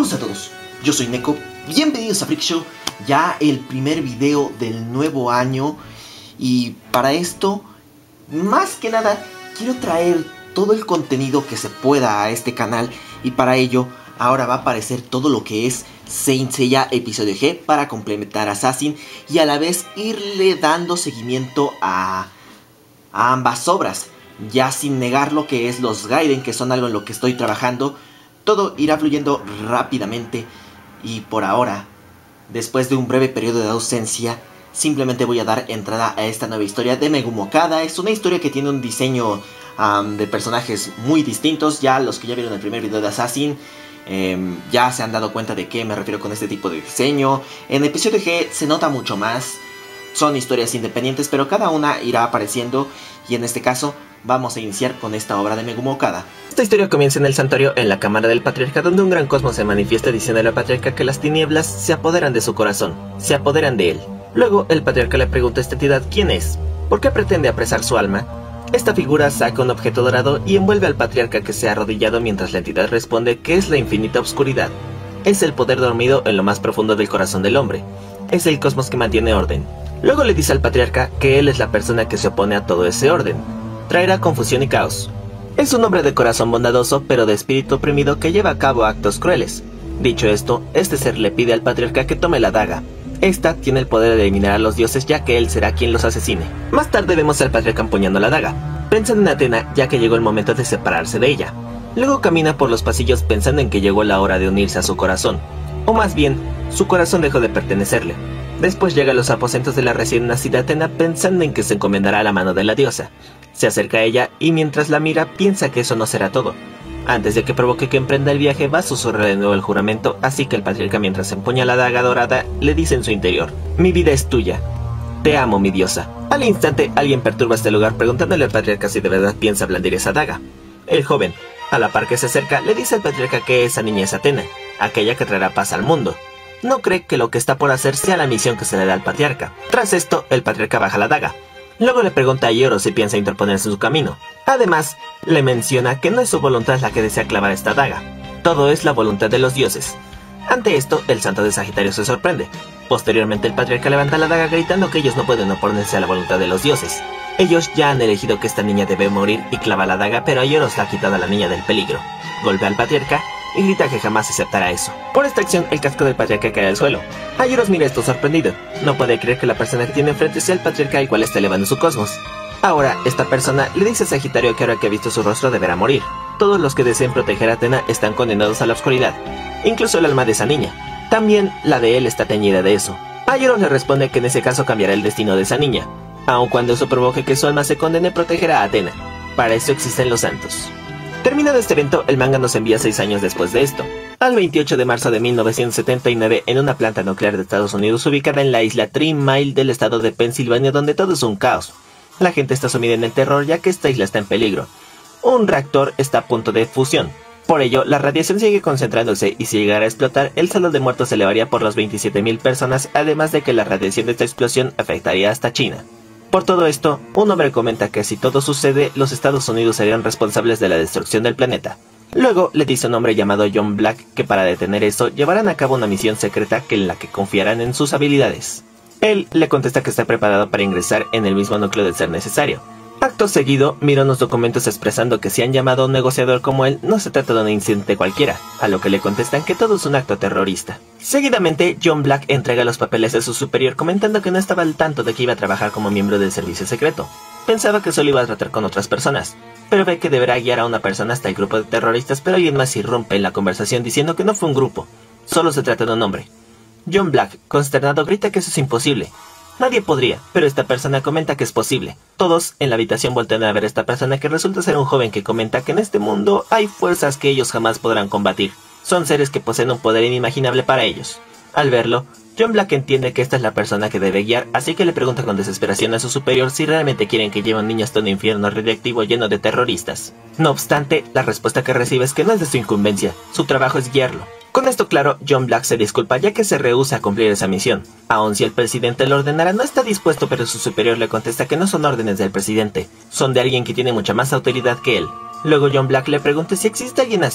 Saludos a todos, yo soy Neko, bienvenidos a Freak Show, ya el primer video del nuevo año. Y para esto, más que nada, quiero traer todo el contenido que se pueda a este canal. Y para ello, ahora va a aparecer todo lo que es Saint Seiya Episodio G para complementar Assassin y a la vez irle dando seguimiento a ambas obras. Ya sin negar lo que es los Gaiden, que son algo en lo que estoy trabajando. Todo irá fluyendo rápidamente y por ahora, después de un breve periodo de ausencia, simplemente voy a dar entrada a esta nueva historia de Megumo Okada. Es una historia que tiene un diseño de personajes muy distintos. Ya los que ya vieron el primer video de Assassin ya se han dado cuenta de qué me refiero con este tipo de diseño. En el episodio G se nota mucho más. Son historias independientes, pero cada una irá apareciendo. Y en este caso vamos a iniciar con esta obra de Megumo Okada. Esta historia comienza en el santuario, en la cámara del patriarca, donde un gran cosmos se manifiesta diciendo al patriarca que las tinieblas se apoderan de su corazón, se apoderan de él. Luego el patriarca le pregunta a esta entidad quién es, por qué pretende apresar su alma. Esta figura saca un objeto dorado y envuelve al patriarca, que se ha arrodillado, mientras la entidad responde que es la infinita oscuridad. Es el poder dormido en lo más profundo del corazón del hombre. Es el cosmos que mantiene orden. Luego le dice al patriarca que él es la persona que se opone a todo ese orden. Traerá confusión y caos. Es un hombre de corazón bondadoso, pero de espíritu oprimido, que lleva a cabo actos crueles. Dicho esto, este ser le pide al patriarca que tome la daga. Esta tiene el poder de eliminar a los dioses, ya que él será quien los asesine. Más tarde vemos al patriarca empuñando la daga, pensando en Athena, ya que llegó el momento de separarse de ella. Luego camina por los pasillos pensando en que llegó la hora de unirse a su corazón. O más bien, su corazón dejó de pertenecerle. Después llega a los aposentos de la recién nacida Athena, pensando en que se encomendará a la mano de la diosa. Se acerca a ella y mientras la mira piensa que eso no será todo. Antes de que provoque que emprenda el viaje, va a susurrar de nuevo el juramento, así que el patriarca, mientras empuña la daga dorada, le dice en su interior: mi vida es tuya. Te amo, mi diosa. Al instante, alguien perturba este lugar preguntándole al patriarca si de verdad piensa blandir esa daga. El joven, a la par que se acerca, le dice al patriarca que esa niña es Athena, aquella que traerá paz al mundo. No cree que lo que está por hacer sea la misión que se le da al patriarca. Tras esto, el patriarca baja la daga. Luego le pregunta a Yoro si piensa interponerse en su camino. Además, le menciona que no es su voluntad la que desea clavar esta daga. Todo es la voluntad de los dioses. Ante esto, el santo de Sagitario se sorprende. Posteriormente, el patriarca levanta la daga gritando que ellos no pueden oponerse a la voluntad de los dioses. Ellos ya han elegido que esta niña debe morir y clava la daga, pero Aioros la ha quitado a la niña del peligro. Golpea al patriarca y grita que jamás aceptará eso. Por esta acción, el casco del patriarca cae al suelo. Aioros mira esto sorprendido. No puede creer que la persona que tiene enfrente sea el patriarca, el cual está elevando su cosmos. Ahora, esta persona le dice a Sagitario que ahora que ha visto su rostro deberá morir. Todos los que deseen proteger a Athena están condenados a la oscuridad, incluso el alma de esa niña. También la de él está teñida de eso. Aioros le responde que en ese caso cambiará el destino de esa niña. Aun cuando eso provoque que su alma se condene, protegerá a Athena. Para eso existen los santos. Terminado este evento, el manga nos envía 6 años después de esto, al 28 de marzo de 1979, en una planta nuclear de Estados Unidos ubicada en la isla Three Mile del estado de Pensilvania, donde todo es un caos. La gente está sumida en el terror, ya que esta isla está en peligro. Un reactor está a punto de fusión. Por ello, la radiación sigue concentrándose y si llegara a explotar, el saldo de muertos se elevaría por las 27.000 personas, además de que la radiación de esta explosión afectaría hasta China. Por todo esto, un hombre comenta que si todo sucede, los Estados Unidos serían responsables de la destrucción del planeta. Luego le dice a un hombre llamado John Black que para detener eso, llevarán a cabo una misión secreta en la que confiarán en sus habilidades. Él le contesta que está preparado para ingresar en el mismo núcleo de ser necesario. Acto seguido, mira unos documentos expresando que si han llamado a un negociador como él, no se trata de un incidente cualquiera, a lo que le contestan que todo es un acto terrorista. Seguidamente, John Black entrega los papeles a su superior comentando que no estaba al tanto de que iba a trabajar como miembro del servicio secreto. Pensaba que solo iba a tratar con otras personas, pero ve que deberá guiar a una persona hasta el grupo de terroristas, pero alguien más irrumpe en la conversación diciendo que no fue un grupo, solo se trata de un hombre. John Black, consternado, grita que eso es imposible. Nadie podría, pero esta persona comenta que es posible. Todos en la habitación voltean a ver a esta persona, que resulta ser un joven que comenta que en este mundo hay fuerzas que ellos jamás podrán combatir. Son seres que poseen un poder inimaginable para ellos. Al verlo, John Black entiende que esta es la persona que debe guiar, así que le pregunta con desesperación a su superior si realmente quieren que lleve a un niño hasta un infierno radiactivo lleno de terroristas. No obstante, la respuesta que recibe es que no es de su incumbencia, su trabajo es guiarlo. Con esto claro, John Black se disculpa ya que se rehúsa a cumplir esa misión. Aun si el presidente lo ordenara, no está dispuesto, pero su superior le contesta que no son órdenes del presidente, son de alguien que tiene mucha más autoridad que él. Luego John Black le pregunta si existe alguien así,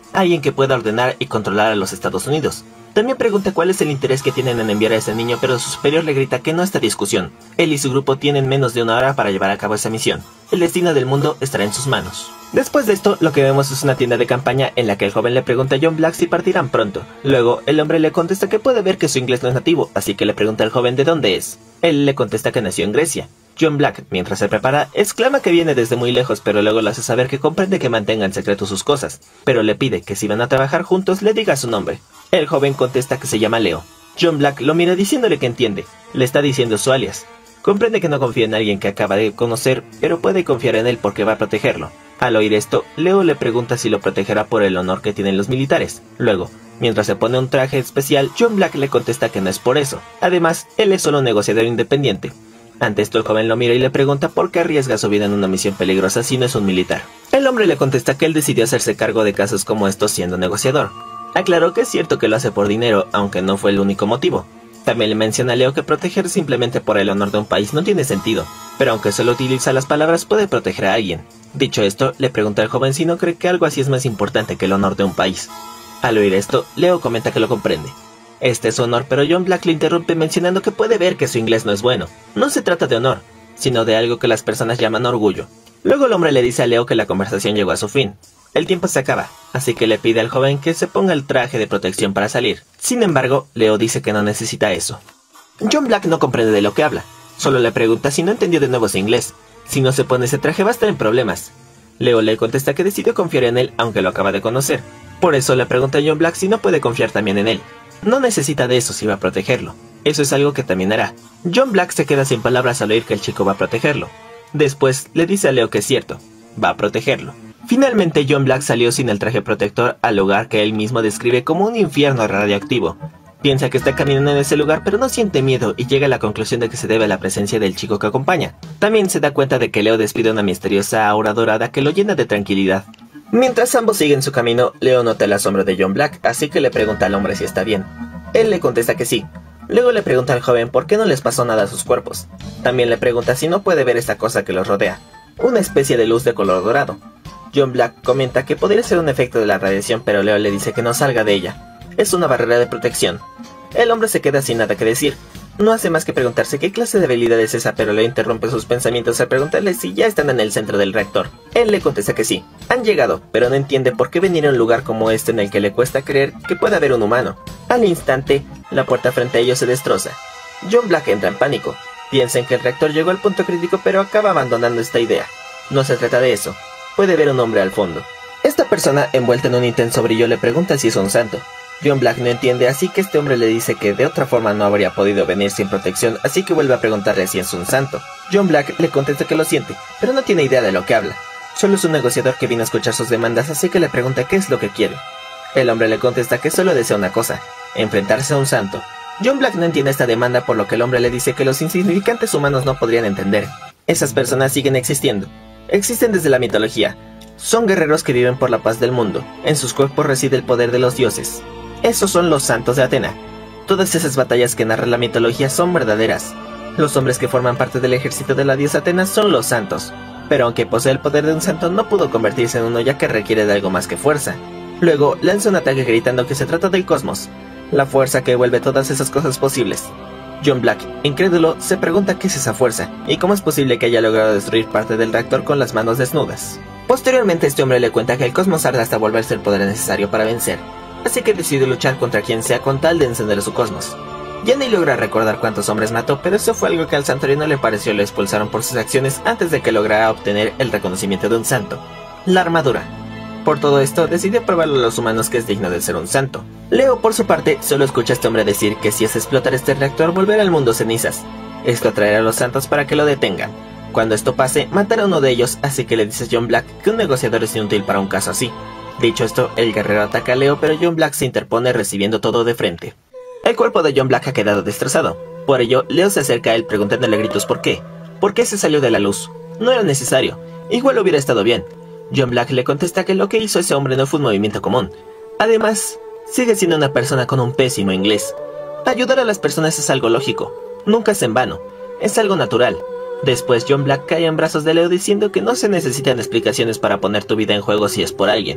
alguien que pueda ordenar y controlar a los Estados Unidos. También pregunta cuál es el interés que tienen en enviar a ese niño, pero su superior le grita que no está discusión. Él y su grupo tienen menos de 1 hora para llevar a cabo esa misión. El destino del mundo estará en sus manos. Después de esto, lo que vemos es una tienda de campaña en la que el joven le pregunta a John Black si partirán pronto. Luego, el hombre le contesta que puede ver que su inglés no es nativo, así que le pregunta al joven de dónde es. Él le contesta que nació en Grecia. John Black, mientras se prepara, exclama que viene desde muy lejos, pero luego le hace saber que comprende que mantenga en secreto sus cosas, pero le pide que si van a trabajar juntos le diga su nombre. El joven contesta que se llama Leo. John Black lo mira diciéndole que entiende, le está diciendo su alias. Comprende que no confía en alguien que acaba de conocer, pero puede confiar en él porque va a protegerlo. Al oír esto, Leo le pregunta si lo protegerá por el honor que tienen los militares. Luego, mientras se pone un traje especial, John Black le contesta que no es por eso. Además, él es solo un negociador independiente. Ante esto el joven lo mira y le pregunta por qué arriesga su vida en una misión peligrosa si no es un militar. El hombre le contesta que él decidió hacerse cargo de casos como estos siendo negociador. Aclaró que es cierto que lo hace por dinero, aunque no fue el único motivo. También le menciona a Leo que proteger simplemente por el honor de un país no tiene sentido, pero aunque solo utiliza las palabras puede proteger a alguien. Dicho esto, le pregunta al joven si no cree que algo así es más importante que el honor de un país. Al oír esto, Leo comenta que lo comprende. Este es su honor, pero John Black le interrumpe mencionando que puede ver que su inglés no es bueno. No se trata de honor, sino de algo que las personas llaman orgullo. Luego el hombre le dice a Leo que la conversación llegó a su fin. El tiempo se acaba, así que le pide al joven que se ponga el traje de protección para salir. Sin embargo, Leo dice que no necesita eso. John Black no comprende de lo que habla. Solo le pregunta si no entendió de nuevo su inglés. Si no se pone ese traje va a estar en problemas. Leo le contesta que decidió confiar en él aunque lo acaba de conocer. Por eso le pregunta a John Black si no puede confiar también en él. No necesita de eso si va a protegerlo. Eso es algo que también hará. John Black se queda sin palabras al oír que el chico va a protegerlo. Después le dice a Leo que es cierto, va a protegerlo. Finalmente John Black salió sin el traje protector al lugar que él mismo describe como un infierno radioactivo. Piensa que está caminando en ese lugar pero no siente miedo y llega a la conclusión de que se debe a la presencia del chico que acompaña. También se da cuenta de que Leo despide una misteriosa aura dorada que lo llena de tranquilidad. Mientras ambos siguen su camino, Leo nota el asombro de John Black, así que le pregunta al hombre si está bien. Él le contesta que sí. Luego le pregunta al joven por qué no les pasó nada a sus cuerpos. También le pregunta si no puede ver esta cosa que los rodea, una especie de luz de color dorado. John Black comenta que podría ser un efecto de la radiación, pero Leo le dice que no salga de ella. Es una barrera de protección. El hombre se queda sin nada que decir. No hace más que preguntarse qué clase de habilidad es esa, pero Leo interrumpe sus pensamientos al preguntarle si ya están en el centro del reactor. Él le contesta que sí. Han llegado, pero no entiende por qué venir a un lugar como este en el que le cuesta creer que pueda haber un humano. Al instante, la puerta frente a ellos se destroza. John Black entra en pánico. Piensa en que el reactor llegó al punto crítico, pero acaba abandonando esta idea. No se trata de eso. Puede ver un hombre al fondo. Esta persona, envuelta en un intenso brillo, le pregunta si es un santo. John Black no entiende, así que este hombre le dice que de otra forma no habría podido venir sin protección, así que vuelve a preguntarle si es un santo. John Black le contesta que lo siente, pero no tiene idea de lo que habla. Solo es un negociador que vino a escuchar sus demandas, así que le pregunta qué es lo que quiere. El hombre le contesta que solo desea una cosa, enfrentarse a un santo. John Black no entiende esta demanda, por lo que el hombre le dice que los insignificantes humanos no podrían entender. Esas personas siguen existiendo. Existen desde la mitología. Son guerreros que viven por la paz del mundo. En sus cuerpos reside el poder de los dioses. Esos son los santos de Atena. Todas esas batallas que narra la mitología son verdaderas. Los hombres que forman parte del ejército de la diosa Atena son los santos. Pero aunque posee el poder de un santo, no pudo convertirse en uno ya que requiere de algo más que fuerza. Luego lanza un ataque gritando que se trata del cosmos, la fuerza que vuelve todas esas cosas posibles. John Black, incrédulo, se pregunta qué es esa fuerza, y cómo es posible que haya logrado destruir parte del reactor con las manos desnudas. Posteriormente este hombre le cuenta que el cosmos arde hasta volverse el poder necesario para vencer, así que decide luchar contra quien sea con tal de encender su cosmos. Ya ni logra recordar cuántos hombres mató, pero eso fue algo que al santuario no le pareció, lo expulsaron por sus acciones antes de que lograra obtener el reconocimiento de un santo, la armadura. Por todo esto, decidió probarle a los humanos que es digno de ser un santo. Leo, por su parte, solo escucha a este hombre decir que si hace explotar este reactor, volverá al mundo cenizas. Esto atraerá a los santos para que lo detengan. Cuando esto pase, matará a uno de ellos, así que le dice a John Black que un negociador es inútil para un caso así. Dicho esto, el guerrero ataca a Leo, pero John Black se interpone recibiendo todo de frente. El cuerpo de John Black ha quedado destrozado. Por ello, Leo se acerca a él preguntándole a gritos por qué. ¿Por qué se salió de la luz? No era necesario. Igual hubiera estado bien. John Black le contesta que lo que hizo ese hombre no fue un movimiento común. Además, sigue siendo una persona con un pésimo inglés. Ayudar a las personas es algo lógico. Nunca es en vano. Es algo natural. Después John Black cae en brazos de Leo diciendo que no se necesitan explicaciones para poner tu vida en juego si es por alguien.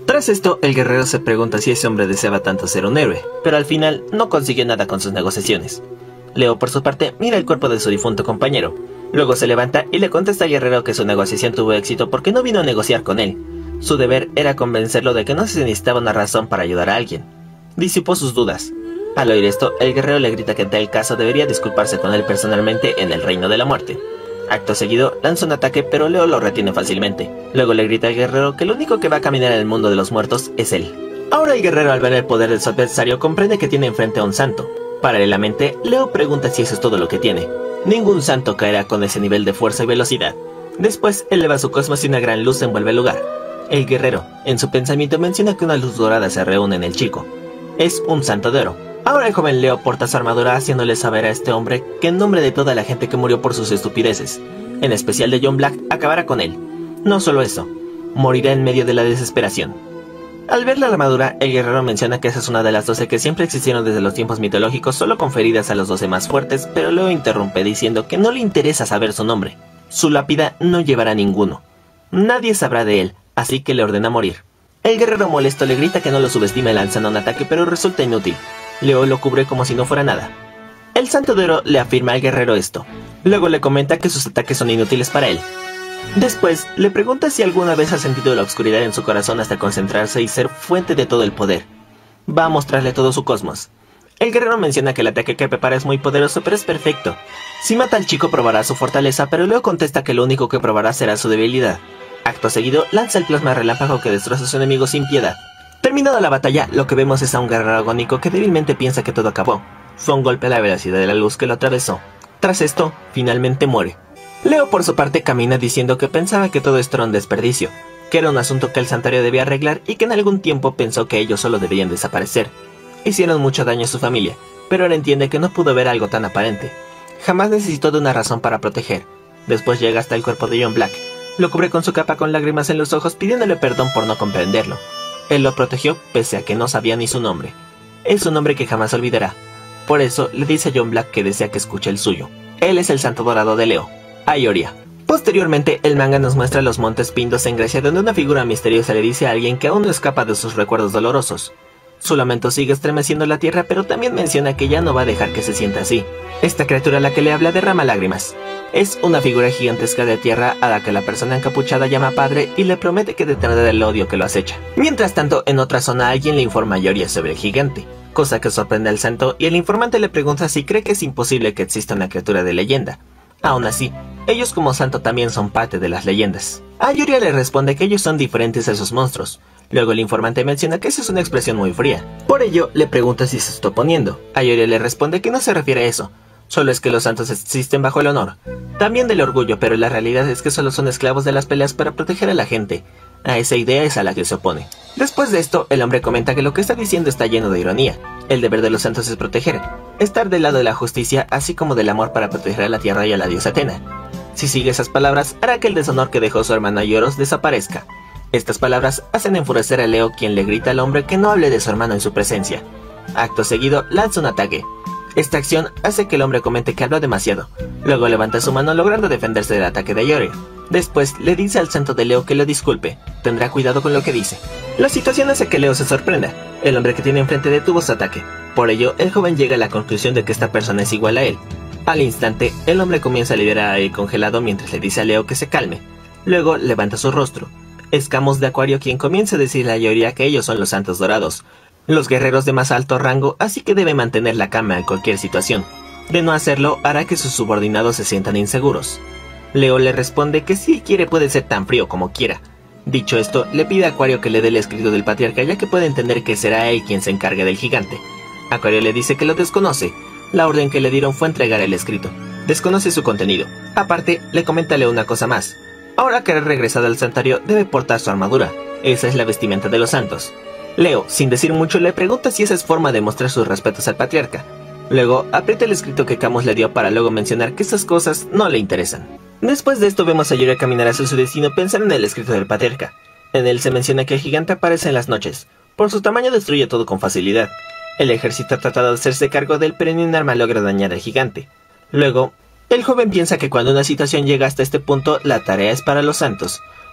Tras esto, el guerrero se pregunta si ese hombre deseaba tanto ser un héroe, pero al final no consiguió nada con sus negociaciones. Leo, por su parte, mira el cuerpo de su difunto compañero. Luego se levanta y le contesta al guerrero que su negociación tuvo éxito porque no vino a negociar con él. Su deber era convencerlo de que no se necesitaba una razón para ayudar a alguien. Disipó sus dudas. Al oír esto, el guerrero le grita que en tal caso debería disculparse con él personalmente en el reino de la muerte. Acto seguido, lanza un ataque, pero Leo lo retiene fácilmente. Luego le grita al guerrero que lo único que va a caminar en el mundo de los muertos es él. Ahora el guerrero, al ver el poder de su adversario, comprende que tiene enfrente a un santo. Paralelamente, Leo pregunta si eso es todo lo que tiene. Ningún santo caerá con ese nivel de fuerza y velocidad. Después, eleva su cosmos y una gran luz envuelve el lugar. El guerrero, en su pensamiento, menciona que una luz dorada se reúne en el chico. Es un santo de oro. Ahora el joven Leo porta su armadura, haciéndole saber a este hombre que en nombre de toda la gente que murió por sus estupideces, en especial de John Black, acabará con él. No solo eso, morirá en medio de la desesperación. Al ver la armadura, el guerrero menciona que esa es una de las 12 que siempre existieron desde los tiempos mitológicos, solo conferidas a los 12 más fuertes, pero Leo interrumpe diciendo que no le interesa saber su nombre. Su lápida no llevará ninguno. Nadie sabrá de él, así que le ordena morir. El guerrero molesto le grita que no lo subestime lanzando un ataque, pero resulta inútil. Leo lo cubre como si no fuera nada. El santo de oro le afirma al guerrero esto. Luego le comenta que sus ataques son inútiles para él. Después, le pregunta si alguna vez ha sentido la oscuridad en su corazón hasta concentrarse y ser fuente de todo el poder. Va a mostrarle todo su cosmos. El guerrero menciona que el ataque que prepara es muy poderoso, pero es perfecto. Si mata al chico probará su fortaleza, pero Leo contesta que lo único que probará será su debilidad. Acto seguido, lanza el plasma relámpago que destroza a su enemigo sin piedad. Terminada la batalla, lo que vemos es a un guerrero agónico que débilmente piensa que todo acabó. Fue un golpe a la velocidad de la luz que lo atravesó. Tras esto, finalmente muere. Leo por su parte camina diciendo que pensaba que todo esto era un desperdicio, que era un asunto que el santuario debía arreglar y que en algún tiempo pensó que ellos solo debían desaparecer. Hicieron mucho daño a su familia, pero ahora entiende que no pudo ver algo tan aparente. Jamás necesitó de una razón para proteger. Después llega hasta el cuerpo de John Black. Lo cubre con su capa con lágrimas en los ojos pidiéndole perdón por no comprenderlo. Él lo protegió pese a que no sabía ni su nombre. Es un nombre que jamás olvidará. Por eso le dice a John Black que desea que escuche el suyo. Él es el santo dorado de Leo, Aioria. Posteriormente, el manga nos muestra los montes Pindos en Grecia, donde una figura misteriosa le dice a alguien que aún no escapa de sus recuerdos dolorosos. Su lamento sigue estremeciendo la tierra, pero también menciona que ya no va a dejar que se sienta así. Esta criatura a la que le habla derrama lágrimas. Es una figura gigantesca de tierra a la que la persona encapuchada llama padre y le promete que detendrá el odio que lo acecha. Mientras tanto, en otra zona alguien le informa a Aioria sobre el gigante, cosa que sorprende al santo, y el informante le pregunta si cree que es imposible que exista una criatura de leyenda. Aún así, ellos como santo también son parte de las leyendas. Aioria le responde que ellos son diferentes a esos monstruos. Luego el informante menciona que esa es una expresión muy fría. Por ello, le pregunta si se está oponiendo. Aioria le responde que no se refiere a eso, solo es que los santos existen bajo el honor, también del orgullo, pero la realidad es que solo son esclavos de las peleas para proteger a la gente. A esa idea es a la que se opone. Después de esto, el hombre comenta que lo que está diciendo está lleno de ironía. El deber de los santos es proteger, estar del lado de la justicia, así como del amor para proteger a la tierra y a la diosa Atena. Si sigue esas palabras, hará que el deshonor que dejó su hermano Ioros desaparezca. Estas palabras hacen enfurecer a Leo, quien le grita al hombre que no hable de su hermano en su presencia. Acto seguido, lanza un ataque. Esta acción hace que el hombre comente que habló demasiado. Luego levanta su mano logrando defenderse del ataque de Aioria. Después le dice al santo de Leo que lo disculpe. Tendrá cuidado con lo que dice. La situación hace que Leo se sorprenda. El hombre que tiene enfrente detuvo su ataque. Por ello, el joven llega a la conclusión de que esta persona es igual a él. Al instante, el hombre comienza a liberar aire congelado mientras le dice a Leo que se calme. Luego levanta su rostro. Es Camus de Acuario quien comienza a decirle a Aioria que ellos son los santos dorados, los guerreros de más alto rango, así que debe mantener la calma en cualquier situación. De no hacerlo, hará que sus subordinados se sientan inseguros. Leo le responde que si quiere puede ser tan frío como quiera. Dicho esto, le pide a Acuario que le dé el escrito del patriarca, ya que puede entender que será él quien se encargue del gigante. Acuario le dice que lo desconoce. La orden que le dieron fue entregar el escrito. Desconoce su contenido. Aparte, le comenta a Leo una cosa más. Ahora que ha regresado al santuario, debe portar su armadura. Esa es la vestimenta de los santos. Leo, sin decir mucho, le pregunta si esa es forma de mostrar sus respetos al patriarca. Luego, aprieta el escrito que Camus le dio para luego mencionar que esas cosas no le interesan. Después de esto vemos a Aioria caminar hacia su destino pensando en el escrito del patriarca. En él se menciona que el gigante aparece en las noches. Por su tamaño destruye todo con facilidad. El ejército ha tratado de hacerse cargo de él, pero ni un arma logra dañar al gigante. Luego, el joven piensa que cuando una situación llega hasta este punto, la tarea es para los santos.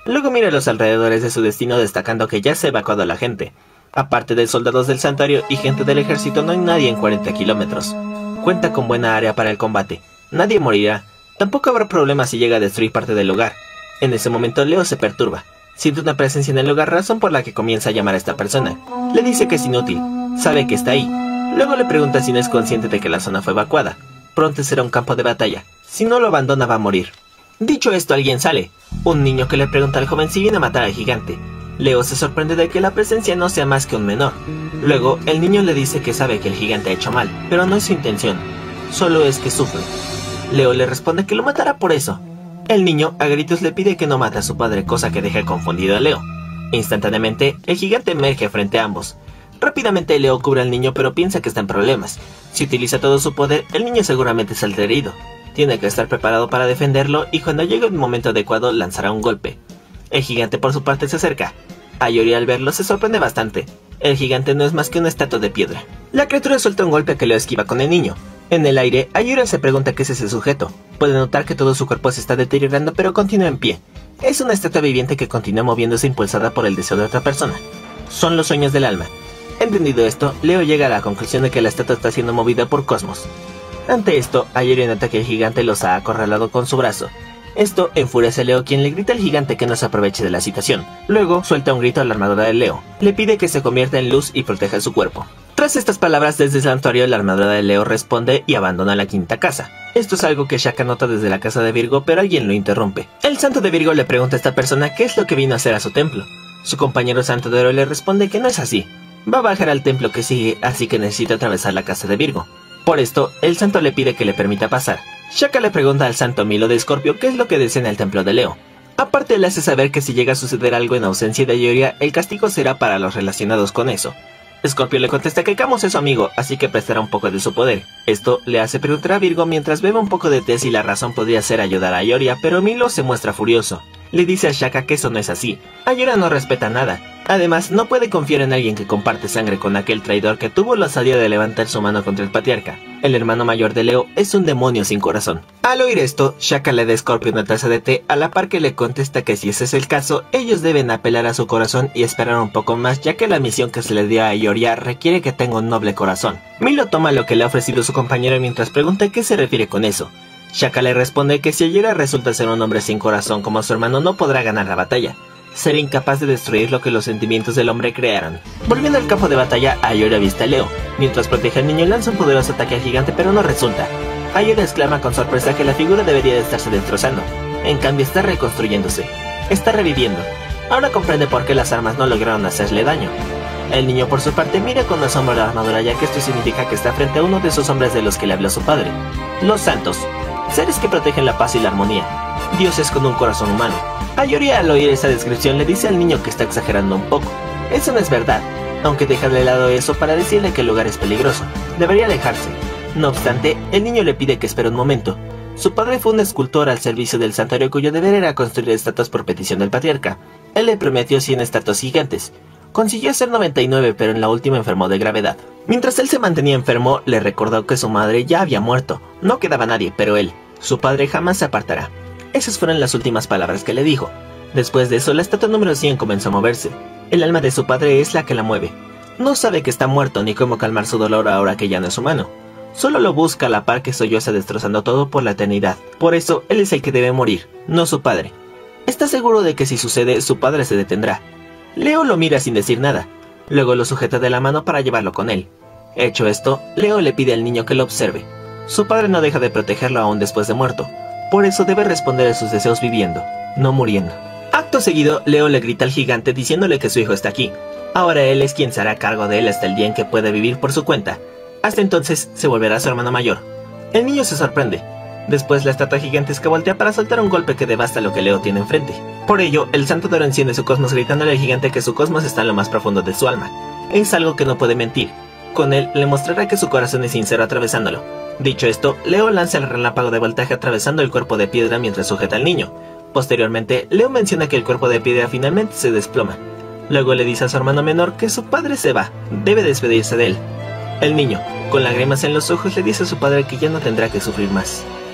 Luego mira a los alrededores de su destino, destacando que ya se ha evacuado a la gente. Aparte de soldados del santuario y gente del ejército, no hay nadie en 40 kilómetros. Cuenta con buena área para el combate. Nadie morirá. Tampoco habrá problema si llega a destruir parte del lugar. En ese momento Leo se perturba. Siente una presencia en el lugar, razón por la que comienza a llamar a esta persona. Le dice que es inútil. Sabe que está ahí. Luego le pregunta si no es consciente de que la zona fue evacuada. Pronto será un campo de batalla. Si no lo abandona va a morir. Dicho esto, alguien sale. Un niño que le pregunta al joven si viene a matar al gigante. Leo se sorprende de que la presencia no sea más que un menor. Luego, el niño le dice que sabe que el gigante ha hecho mal, pero no es su intención. Solo es que sufre. Leo le responde que lo matará por eso. El niño a gritos le pide que no mate a su padre, cosa que deja confundido a Leo. Instantáneamente, el gigante emerge frente a ambos. Rápidamente Leo cubre al niño, pero piensa que está en problemas. Si utiliza todo su poder, el niño seguramente saldrá herido. Tiene que estar preparado para defenderlo y cuando llegue el momento adecuado lanzará un golpe. El gigante por su parte se acerca. Ayori al verlo se sorprende bastante. El gigante no es más que una estatua de piedra. La criatura suelta un golpe que Leo esquiva con el niño. En el aire, Ayori se pregunta qué es ese sujeto. Puede notar que todo su cuerpo se está deteriorando, pero continúa en pie. Es una estatua viviente que continúa moviéndose impulsada por el deseo de otra persona. Son los sueños del alma. Entendido esto, Leo llega a la conclusión de que la estatua está siendo movida por Cosmos. Ante esto, Ayori nota que el gigante los ha acorralado con su brazo. Esto enfurece a Leo, quien le grita al gigante que no se aproveche de la situación. Luego suelta un grito a la armadura de Leo. Le pide que se convierta en luz y proteja su cuerpo. Tras estas palabras desde el santuario, la armadura de Leo responde y abandona la quinta casa. Esto es algo que Shaka nota desde la casa de Virgo, pero alguien lo interrumpe. El santo de Virgo le pregunta a esta persona qué es lo que vino a hacer a su templo. Su compañero santo de Oro le responde que no es así. Va a bajar al templo que sigue, así que necesita atravesar la casa de Virgo. Por esto, el santo le pide que le permita pasar. Shaka le pregunta al santo Milo de Escorpio qué es lo que desea en el templo de Leo. Aparte le hace saber que si llega a suceder algo en ausencia de Ayoria, el castigo será para los relacionados con eso. Scorpio le contesta que Camus es su amigo, así que prestará un poco de su poder. Esto le hace preguntar a Virgo mientras bebe un poco de té si la razón podría ser ayudar a Ayoria, pero Milo se muestra furioso. Le dice a Shaka que eso no es así. Ayoria no respeta nada. Además, no puede confiar en alguien que comparte sangre con aquel traidor que tuvo la osadía de levantar su mano contra el patriarca. El hermano mayor de Leo es un demonio sin corazón. Al oír esto, Shaka le da a Scorpio una taza de té, a la par que le contesta que si ese es el caso, ellos deben apelar a su corazón y esperar un poco más, ya que la misión que se le dio a Ayoria requiere que tenga un noble corazón. Milo toma lo que le ha ofrecido su compañero mientras pregunta qué se refiere con eso. Shaka le responde que si Ayoria resulta ser un hombre sin corazón como su hermano, no podrá ganar la batalla. Será incapaz de destruir lo que los sentimientos del hombre crearon. Volviendo al campo de batalla, Ayoria avista a Leo. Mientras protege al niño, lanza un poderoso ataque al gigante, pero no resulta. Ayoria exclama con sorpresa que la figura debería de estarse destrozando. En cambio, está reconstruyéndose. Está reviviendo. Ahora comprende por qué las armas no lograron hacerle daño. El niño, por su parte, mira con asombro la armadura, ya que esto significa que está frente a uno de esos hombres de los que le habló su padre. Los santos. Seres que protegen la paz y la armonía. Dioses con un corazón humano. Ayoria, al oír esa descripción, le dice al niño que está exagerando un poco. Eso no es verdad, aunque deja de lado eso para decirle que el lugar es peligroso. Debería alejarse. No obstante, el niño le pide que espere un momento. Su padre fue un escultor al servicio del santuario cuyo deber era construir estatuas por petición del patriarca. Él le prometió 100 estatuas gigantes. Consiguió hacer 99, pero en la última enfermó de gravedad. Mientras él se mantenía enfermo, le recordó que su madre ya había muerto. No quedaba nadie, pero él, su padre, jamás se apartará. Esas fueron las últimas palabras que le dijo. Después de eso, la estatua número 100 comenzó a moverse. El alma de su padre es la que la mueve. No sabe que está muerto ni cómo calmar su dolor ahora que ya no es humano. Solo lo busca a la par que solloza destrozando todo por la eternidad. Por eso, él es el que debe morir, no su padre. Está seguro de que si sucede, su padre se detendrá. Leo lo mira sin decir nada. Luego lo sujeta de la mano para llevarlo con él. Hecho esto, Leo le pide al niño que lo observe. Su padre no deja de protegerlo aún después de muerto. Por eso debe responder a sus deseos viviendo, no muriendo. Acto seguido, Leo le grita al gigante diciéndole que su hijo está aquí. Ahora él es quien se hará cargo de él hasta el día en que pueda vivir por su cuenta. Hasta entonces se volverá su hermano mayor. El niño se sorprende. Después la estatua gigantesca voltea para soltar un golpe que devasta lo que Leo tiene enfrente. Por ello, el santo de Oro enciende su cosmos gritándole al gigante que su cosmos está en lo más profundo de su alma. Es algo que no puede mentir. Con él le mostrará que su corazón es sincero atravesándolo. Dicho esto, Leo lanza el relámpago de voltaje atravesando el cuerpo de piedra mientras sujeta al niño. Posteriormente, Leo menciona que el cuerpo de piedra finalmente se desploma. Luego le dice a su hermano menor que su padre se va, debe despedirse de él. El niño, con lágrimas en los ojos, le dice a su padre que ya no tendrá que sufrir más.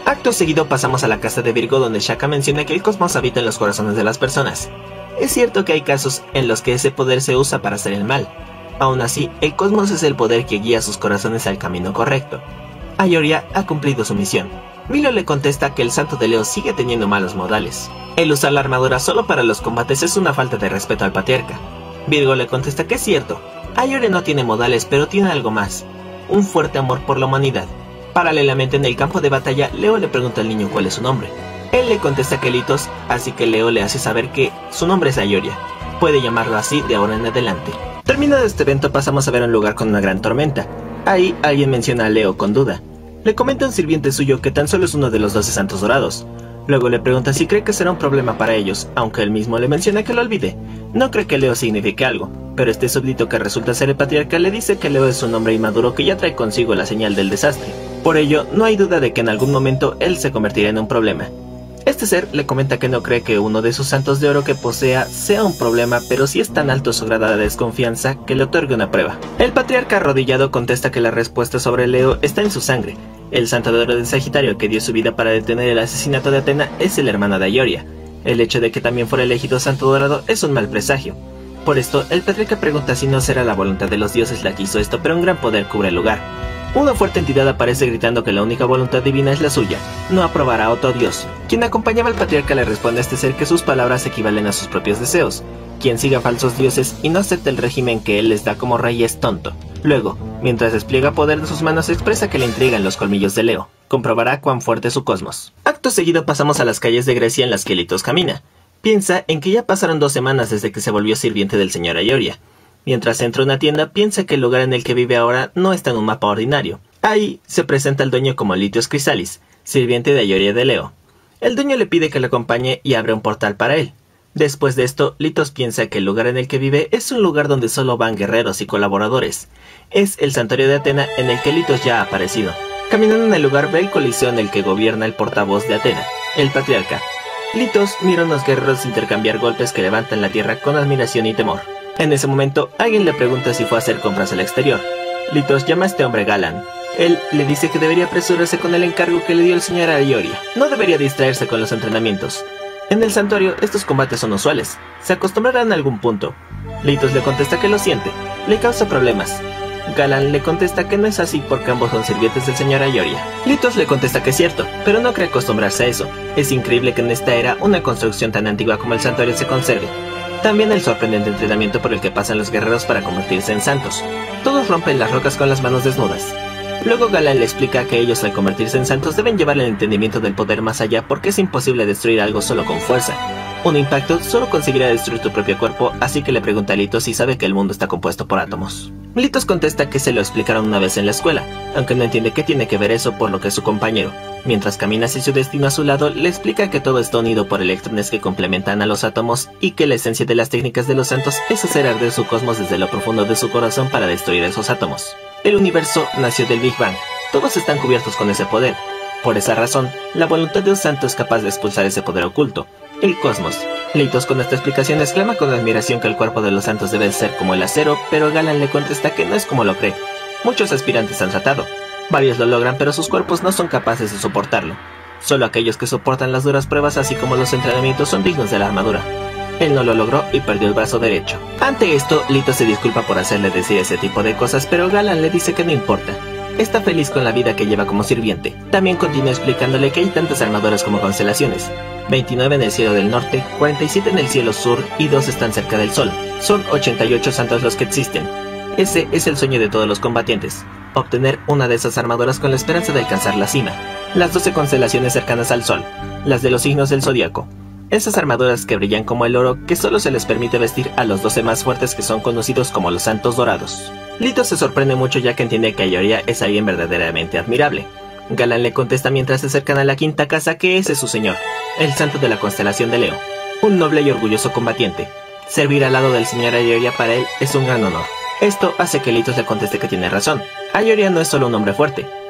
Acto seguido pasamos a la casa de Virgo, donde Shaka menciona que el cosmos habita en los corazones de las personas. Es cierto que hay casos en los que ese poder se usa para hacer el mal. Aún así, el cosmos es el poder que guía sus corazones al camino correcto. Ayoria ha cumplido su misión. Milo le contesta que el santo de Leo sigue teniendo malos modales. El usar la armadura solo para los combates es una falta de respeto al patriarca. Virgo le contesta que es cierto. Ayoria no tiene modales, pero tiene algo más: un fuerte amor por la humanidad. Paralelamente, en el campo de batalla, Leo le pregunta al niño cuál es su nombre. Él le contesta que Litos, así que Leo le hace saber que su nombre es Ayoria. Puede llamarlo así de ahora en adelante. Terminado este evento, pasamos a ver un lugar con una gran tormenta. Ahí alguien menciona a Leo con duda. Le comenta a un sirviente suyo que tan solo es uno de los 12 santos dorados. Luego le pregunta si cree que será un problema para ellos, aunque él mismo le menciona que lo olvide. No cree que Leo signifique algo, pero este súbdito que resulta ser el patriarca le dice que Leo es un hombre inmaduro que ya trae consigo la señal del desastre. Por ello, no hay duda de que en algún momento él se convertirá en un problema. Este ser le comenta que no cree que uno de sus santos de oro que posea sea un problema, pero sí es tan alto su grado de desconfianza que le otorga una prueba. El patriarca arrodillado contesta que la respuesta sobre Leo está en su sangre. El santo de oro de Sagitario que dio su vida para detener el asesinato de Atena es el hermano de Ayoria. El hecho de que también fuera elegido santo dorado es un mal presagio. Por esto, el patriarca pregunta si no será la voluntad de los dioses la que hizo esto, pero un gran poder cubre el lugar. Una fuerte entidad aparece gritando que la única voluntad divina es la suya, no aprobará a otro dios. Quien acompañaba al patriarca le responde a este ser que sus palabras equivalen a sus propios deseos. Quien siga falsos dioses y no acepta el régimen que él les da como rey es tonto. Luego, mientras despliega poder de sus manos, expresa que le intrigan los colmillos de Leo. Comprobará cuán fuerte es su cosmos. Acto seguido pasamos a las calles de Grecia en las que Litos camina. Piensa en que ya pasaron 2 semanas desde que se volvió sirviente del señor Ayoria. Mientras entra a una tienda, piensa que el lugar en el que vive ahora no está en un mapa ordinario. Ahí se presenta el dueño como Litios Crisalis, sirviente de Ayoria de Leo. El dueño le pide que lo acompañe y abre un portal para él. Después de esto, Litos piensa que el lugar en el que vive es un lugar donde solo van guerreros y colaboradores. Es el santuario de Atena en el que Litos ya ha aparecido. Caminando en el lugar, ve el coliseo en el que gobierna el portavoz de Atena, el patriarca. Litos mira a unos guerreros intercambiar golpes que levantan la tierra con admiración y temor. En ese momento, alguien le pregunta si fue a hacer compras al exterior. Litos llama a este hombre Galan. Él le dice que debería apresurarse con el encargo que le dio el señor Ayoria. No debería distraerse con los entrenamientos. En el santuario, estos combates son usuales. Se acostumbrarán a algún punto. Litos le contesta que lo siente. Le causa problemas. Galan le contesta que no es así porque ambos son sirvientes del señor Ayoria. Litos le contesta que es cierto, pero no cree acostumbrarse a eso. Es increíble que en esta era una construcción tan antigua como el santuario se conserve. También el sorprendente entrenamiento por el que pasan los guerreros para convertirse en santos. Todos rompen las rocas con las manos desnudas. Luego Galan le explica que ellos al convertirse en santos deben llevar el entendimiento del poder más allá porque es imposible destruir algo solo con fuerza. Un impacto solo conseguirá destruir tu propio cuerpo, así que le pregunta a Litos si sabe que el mundo está compuesto por átomos. Litos contesta que se lo explicaron una vez en la escuela, aunque no entiende qué tiene que ver eso, por lo que su compañero, mientras camina hacia su destino a su lado, le explica que todo está unido por electrones que complementan a los átomos y que la esencia de las técnicas de los santos es hacer arder su cosmos desde lo profundo de su corazón para destruir esos átomos. El universo nació del Big Bang, todos están cubiertos con ese poder. Por esa razón, la voluntad de un santo es capaz de expulsar ese poder oculto, el cosmos. Litos con esta explicación exclama con admiración que el cuerpo de los santos debe ser como el acero, pero Galan le contesta que no es como lo cree. Muchos aspirantes han tratado. Varios lo logran, pero sus cuerpos no son capaces de soportarlo. Solo aquellos que soportan las duras pruebas, así como los entrenamientos, son dignos de la armadura. Él no lo logró y perdió el brazo derecho. Ante esto, Litos se disculpa por hacerle decir ese tipo de cosas, pero Galan le dice que no importa. Está feliz con la vida que lleva como sirviente. También continúa explicándole que hay tantas armaduras como constelaciones. 29 en el cielo del norte, 47 en el cielo sur y 2 están cerca del sol. Son 88 santos los que existen. Ese es el sueño de todos los combatientes, obtener una de esas armaduras con la esperanza de alcanzar la cima. Las 12 constelaciones cercanas al sol, las de los signos del zodiaco. Esas armaduras que brillan como el oro que solo se les permite vestir a los 12 más fuertes que son conocidos como los santos dorados. Litos se sorprende mucho ya que entiende que Ayoria es alguien verdaderamente admirable. Galan le contesta mientras se acercan a la quinta casa que ese es su señor, el santo de la constelación de Leo, un noble y orgulloso combatiente. Servir al lado del señor Ayoria para él es un gran honor. Esto hace que Litos le conteste que tiene razón. Ayoria no es solo un hombre fuerte,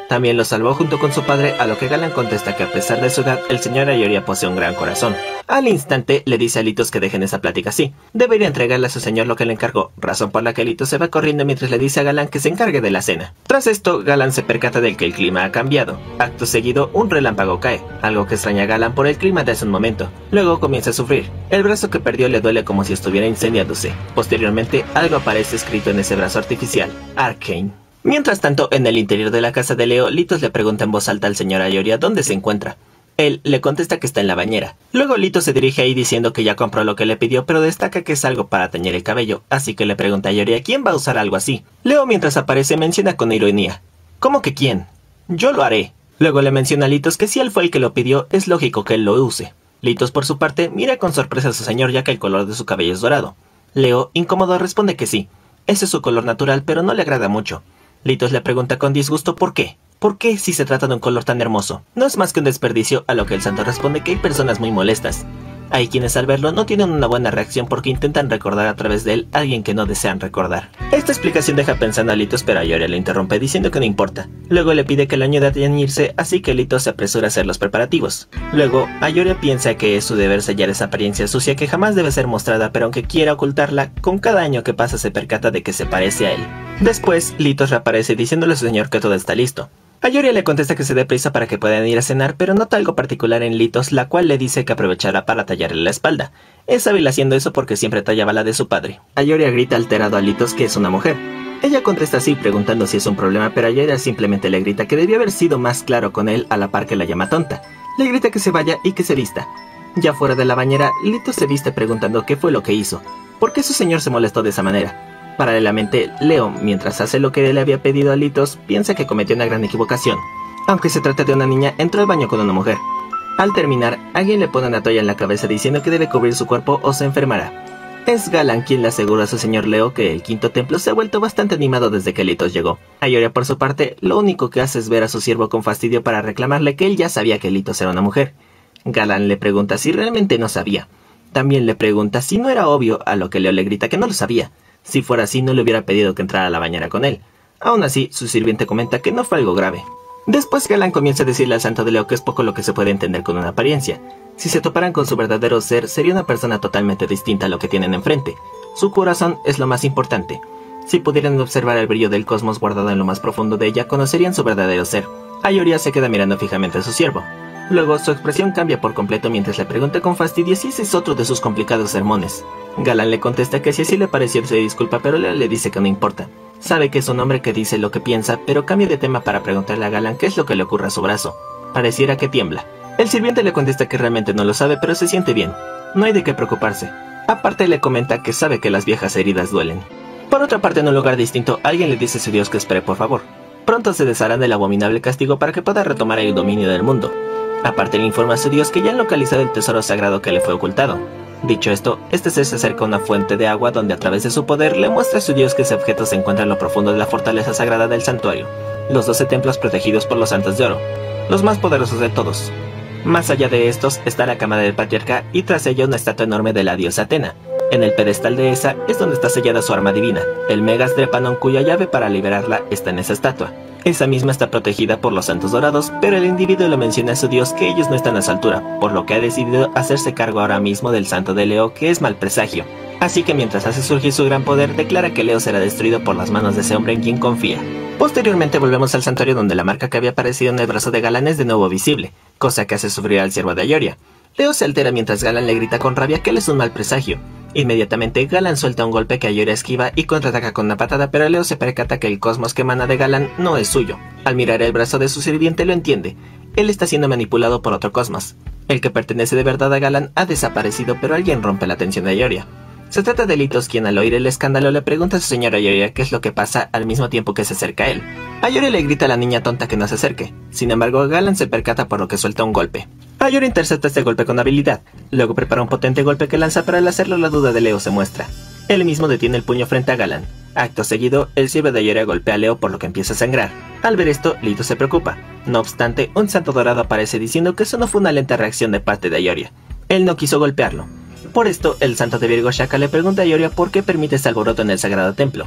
También lo salvó junto con su padre, a lo que Galan contesta que a pesar de su edad, el señor Ayoria posee un gran corazón. Al instante, le dice a Litos que dejen esa plática así. Debería entregarle a su señor lo que le encargó, razón por la que Litos se va corriendo mientras le dice a Galan que se encargue de la cena. Tras esto, Galan se percata de que el clima ha cambiado. Acto seguido, un relámpago cae, algo que extraña a Galan por el clima de hace un momento. Luego comienza a sufrir. El brazo que perdió le duele como si estuviera incendiándose. Posteriormente, algo aparece escrito en ese brazo artificial: Arcane. Mientras tanto, en el interior de la casa de Leo, Litos le pregunta en voz alta al señor Ayoria dónde se encuentra. Él le contesta que está en la bañera. Luego Litos se dirige ahí diciendo que ya compró lo que le pidió, pero destaca que es algo para teñir el cabello, así que le pregunta a Ayoria quién va a usar algo así. Leo, mientras aparece, menciona con ironía: ¿cómo que quién? Yo lo haré. Luego le menciona a Litos que si él fue el que lo pidió, es lógico que él lo use. Litos, por su parte, mira con sorpresa a su señor ya que el color de su cabello es dorado. Leo, incómodo, responde que sí. Ese es su color natural, pero no le agrada mucho. Litos le pregunta con disgusto por qué. ¿Por qué si se trata de un color tan hermoso? No es más que un desperdicio, a lo que el santo responde que hay personas muy molestas. Hay quienes al verlo no tienen una buena reacción porque intentan recordar a través de él a alguien que no desean recordar. Esta explicación deja pensando a Litos, pero Ayoria le interrumpe diciendo que no importa. Luego le pide que le ayude a teñirse, así que Litos se apresura a hacer los preparativos. Luego, Ayoria piensa que es su deber sellar esa apariencia sucia que jamás debe ser mostrada, pero aunque quiera ocultarla, con cada año que pasa se percata de que se parece a él. Después, Litos reaparece diciéndole a su señor que todo está listo. Ayoria le contesta que se dé prisa para que puedan ir a cenar, pero nota algo particular en Litos, la cual le dice que aprovechará para tallarle la espalda. Es hábil haciendo eso porque siempre tallaba la de su padre. Ayoria grita alterado a Litos que es una mujer. Ella contesta así preguntando si es un problema, pero Ayoria simplemente le grita que debió haber sido más claro con él a la par que la llama tonta. Le grita que se vaya y que se vista. Ya fuera de la bañera, Litos se viste preguntando qué fue lo que hizo. ¿Por qué su señor se molestó de esa manera? Paralelamente, Leo, mientras hace lo que le había pedido a Litos, piensa que cometió una gran equivocación. Aunque se trate de una niña, entró al baño con una mujer. Al terminar, alguien le pone una toalla en la cabeza diciendo que debe cubrir su cuerpo o se enfermará. Es Galan quien le asegura a su señor Leo que el quinto templo se ha vuelto bastante animado desde que Litos llegó. Ayoria, por su parte, lo único que hace es ver a su siervo con fastidio para reclamarle que él ya sabía que Litos era una mujer. Galan le pregunta si realmente no sabía. También le pregunta si no era obvio, a lo que Leo le grita que no lo sabía. Si fuera así, no le hubiera pedido que entrara a la bañera con él. Aún así, su sirviente comenta que no fue algo grave. Después Galan comienza a decirle al santo de Leo que es poco lo que se puede entender con una apariencia. Si se toparan con su verdadero ser, sería una persona totalmente distinta a lo que tienen enfrente. Su corazón es lo más importante. Si pudieran observar el brillo del cosmos guardado en lo más profundo de ella, conocerían su verdadero ser. Ayoria se queda mirando fijamente a su siervo. Luego, su expresión cambia por completo mientras le pregunta con fastidio si ese es otro de sus complicados sermones. Galan le contesta que si así le pareció se disculpa, pero Leo le dice que no importa. Sabe que es un hombre que dice lo que piensa, pero cambia de tema para preguntarle a Galan qué es lo que le ocurre a su brazo. Pareciera que tiembla. El sirviente le contesta que realmente no lo sabe, pero se siente bien. No hay de qué preocuparse. Aparte le comenta que sabe que las viejas heridas duelen. Por otra parte, en un lugar distinto, alguien le dice a su dios que espere por favor. Pronto se desharán del abominable castigo para que pueda retomar el dominio del mundo. Aparte le informa a su dios que ya han localizado el tesoro sagrado que le fue ocultado. Dicho esto, este ser se acerca a una fuente de agua donde a través de su poder le muestra a su dios que ese objeto se encuentra en lo profundo de la fortaleza sagrada del santuario, los 12 templos protegidos por los santos de oro, los más poderosos de todos. Más allá de estos está la cámara del patriarca y tras ella una estatua enorme de la diosa Atena. En el pedestal de esa es donde está sellada su arma divina, el Megas Drepanon, cuya llave para liberarla está en esa estatua. Esa misma está protegida por los santos dorados, pero el individuo le menciona a su dios que ellos no están a su altura, por lo que ha decidido hacerse cargo ahora mismo del santo de Leo, que es mal presagio. Así que mientras hace surgir su gran poder, declara que Leo será destruido por las manos de ese hombre en quien confía. Posteriormente volvemos al santuario donde la marca que había aparecido en el brazo de Galan es de nuevo visible, cosa que hace sufrir al siervo de Ayoria. Leo se altera mientras Galan le grita con rabia que él es un mal presagio. Inmediatamente Galan suelta un golpe que Ayoria esquiva y contraataca con una patada, pero Leo se percata que el cosmos que emana de Galan no es suyo. Al mirar el brazo de su sirviente lo entiende. Él está siendo manipulado por otro cosmos. El que pertenece de verdad a Galan ha desaparecido, pero alguien rompe la atención de Ayoria. Se trata de Litos, quien al oír el escándalo le pregunta a su señora Ayoria qué es lo que pasa al mismo tiempo que se acerca a él. Ayoria le grita a la niña tonta que no se acerque. Sin embargo, Galan se percata por lo que suelta un golpe. Ayoria intercepta este golpe con habilidad. Luego prepara un potente golpe que lanza, pero al hacerlo la duda de Leo se muestra. Él mismo detiene el puño frente a Galan. Acto seguido, el siervo de Ayoria golpea a Leo por lo que empieza a sangrar. Al ver esto, Litos se preocupa. No obstante, un santo dorado aparece diciendo que eso no fue una lenta reacción de parte de Ayoria. Él no quiso golpearlo. Por esto, el santo de Virgo Shaka le pregunta a Ayoria por qué permite este alboroto en el sagrado templo.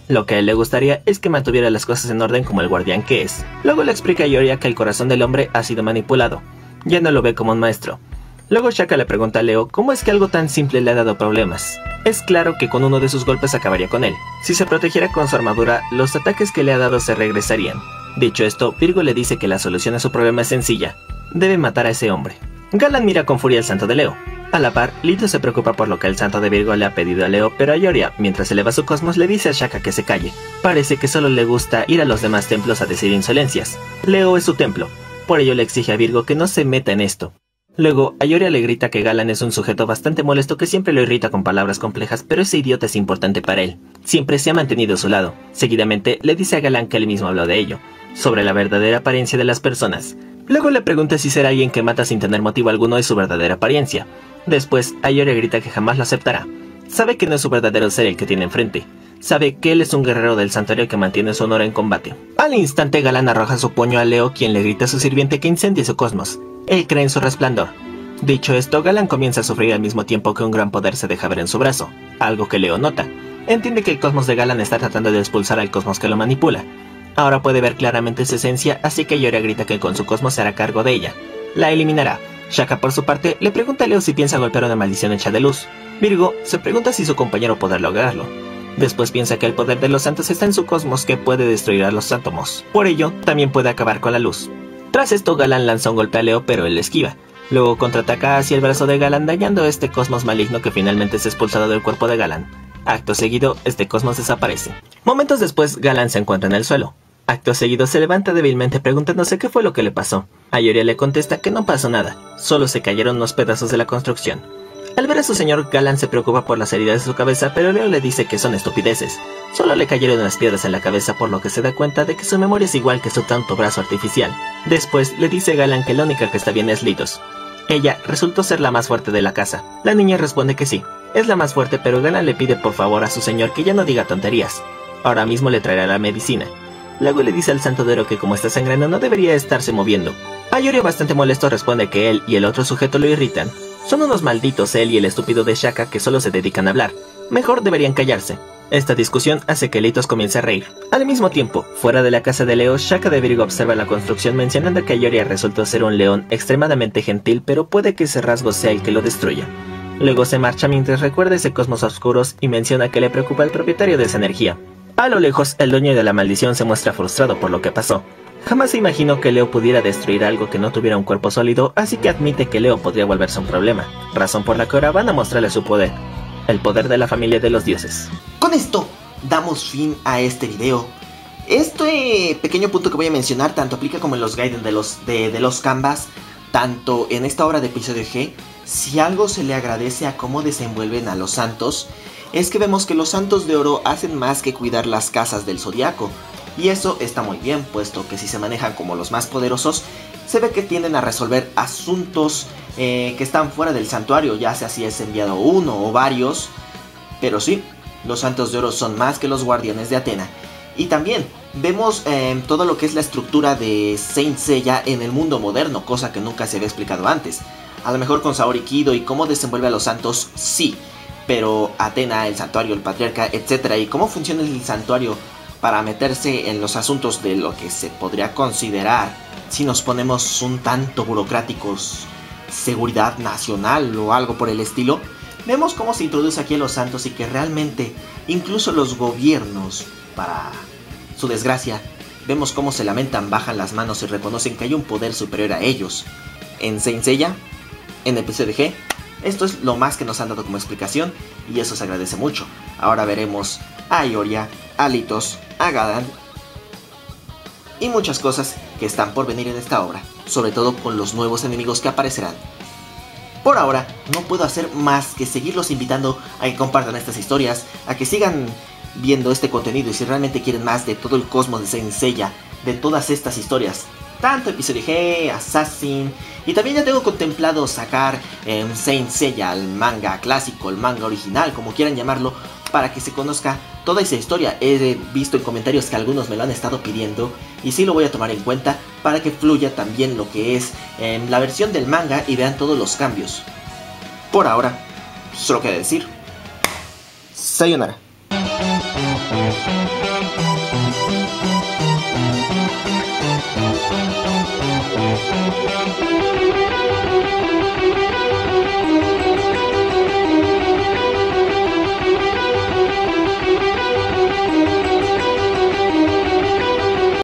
Lo que a él le gustaría es que mantuviera las cosas en orden como el guardián que es. Luego le explica a Ioria que el corazón del hombre ha sido manipulado. Ya no lo ve como un maestro. Luego Shaka le pregunta a Leo cómo es que algo tan simple le ha dado problemas. Es claro que con uno de sus golpes acabaría con él. Si se protegiera con su armadura, los ataques que le ha dado se regresarían. Dicho esto, Virgo le dice que la solución a su problema es sencilla. Debe matar a ese hombre. Galan mira con furia al santo de Leo. A la par, Lito se preocupa por lo que el santo de Virgo le ha pedido a Leo, pero a Ioria, mientras eleva su cosmos, le dice a Shaka que se calle. Parece que solo le gusta ir a los demás templos a decir insolencias. Leo es su templo, por ello le exige a Virgo que no se meta en esto. Luego, a Ioria le grita que Galan es un sujeto bastante molesto que siempre lo irrita con palabras complejas, pero ese idiota es importante para él. Siempre se ha mantenido a su lado. Seguidamente, le dice a Galan que él mismo habló de ello, sobre la verdadera apariencia de las personas. Luego le pregunta si será alguien que mata sin tener motivo alguno de su verdadera apariencia. Después, a Ioria grita que jamás lo aceptará. Sabe que no es su verdadero ser el que tiene enfrente. Sabe que él es un guerrero del santuario que mantiene su honor en combate. Al instante, Galan arroja su puño a Leo, quien le grita a su sirviente que incendie su cosmos. Él cree en su resplandor. Dicho esto, Galan comienza a sufrir al mismo tiempo que un gran poder se deja ver en su brazo, algo que Leo nota. Entiende que el cosmos de Galan está tratando de expulsar al cosmos que lo manipula. Ahora puede ver claramente su esencia, así que Ioria grita que con su cosmos se hará cargo de ella. La eliminará. Shaka, por su parte, le pregunta a Leo si piensa golpear una maldición hecha de luz. Virgo se pregunta si su compañero podrá lograrlo. Después piensa que el poder de los santos está en su cosmos que puede destruir a los átomos. Por ello, también puede acabar con la luz. Tras esto, Galan lanza un golpe a Leo, pero él le esquiva. Luego contraataca hacia el brazo de Galan, dañando este cosmos maligno que finalmente es expulsado del cuerpo de Galan. Acto seguido, este cosmos desaparece. Momentos después, Galan se encuentra en el suelo. Acto seguido se levanta débilmente preguntándose qué fue lo que le pasó. A Ioria le contesta que no pasó nada, solo se cayeron unos pedazos de la construcción. Al ver a su señor, Galan se preocupa por las heridas de su cabeza, pero Leo le dice que son estupideces. Solo le cayeron unas piedras en la cabeza, por lo que se da cuenta de que su memoria es igual que su tonto brazo artificial. Después le dice a Galan que la única que está bien es Litos. Ella resultó ser la más fuerte de la casa. La niña responde que sí, es la más fuerte, pero Galan le pide por favor a su señor que ya no diga tonterías. Ahora mismo le traerá la medicina. Luego le dice al santo de Oro que como está sangrando no debería estarse moviendo. A Ioria, bastante molesto, responde que él y el otro sujeto lo irritan. Son unos malditos él y el estúpido de Shaka que solo se dedican a hablar. Mejor deberían callarse. Esta discusión hace que Litos comience a reír. Al mismo tiempo, fuera de la casa de Leo, Shaka de Virgo observa la construcción mencionando que Ioria resultó ser un león extremadamente gentil, pero puede que ese rasgo sea el que lo destruya. Luego se marcha mientras recuerda ese cosmos oscuros y menciona que le preocupa el propietario de esa energía. A lo lejos, el dueño de la maldición se muestra frustrado por lo que pasó. Jamás se imaginó que Leo pudiera destruir algo que no tuviera un cuerpo sólido, así que admite que Leo podría volverse un problema, razón por la que ahora van a mostrarle su poder, el poder de la familia de los dioses. Con esto, damos fin a este video. Este pequeño punto que voy a mencionar tanto aplica como en los guides de los Canvas, tanto en esta obra de episodio G. Si algo se le agradece a cómo desenvuelven a los santos, es que vemos que los santos de oro hacen más que cuidar las casas del zodiaco. Y eso está muy bien, puesto que si se manejan como los más poderosos, se ve que tienden a resolver asuntos que están fuera del santuario, ya sea si es enviado uno o varios. Pero sí, los santos de oro son más que los guardianes de Atena. Y también vemos todo lo que es la estructura de Saint Seiya en el mundo moderno, cosa que nunca se había explicado antes. A lo mejor con Saori Kido y cómo desenvuelve a los santos, sí. Pero Atena, el santuario, el patriarca, etc. y cómo funciona el santuario para meterse en los asuntos de lo que se podría considerar, si nos ponemos un tanto burocráticos, seguridad nacional o algo por el estilo. Vemos cómo se introduce aquí a los santos y que realmente incluso los gobiernos, para su desgracia, vemos cómo se lamentan, bajan las manos y reconocen que hay un poder superior a ellos. En Saint Seiya, en el episodio G, esto es lo más que nos han dado como explicación y eso se agradece mucho. Ahora veremos a Ioria, a Litos, a Galan y muchas cosas que están por venir en esta obra, sobre todo con los nuevos enemigos que aparecerán. Por ahora no puedo hacer más que seguirlos invitando a que compartan estas historias, a que sigan viendo este contenido y si realmente quieren más de todo el cosmos de Saint Seiya, de todas estas historias, tanto episodio G, Assassin, y también ya tengo contemplado sacar Saint Seiya, el manga clásico, el manga original, como quieran llamarlo, para que se conozca toda esa historia. He visto en comentarios que algunos me lo han estado pidiendo y sí lo voy a tomar en cuenta para que fluya también lo que es la versión del manga y vean todos los cambios. Por ahora, solo queda decir sayonara. Adiós.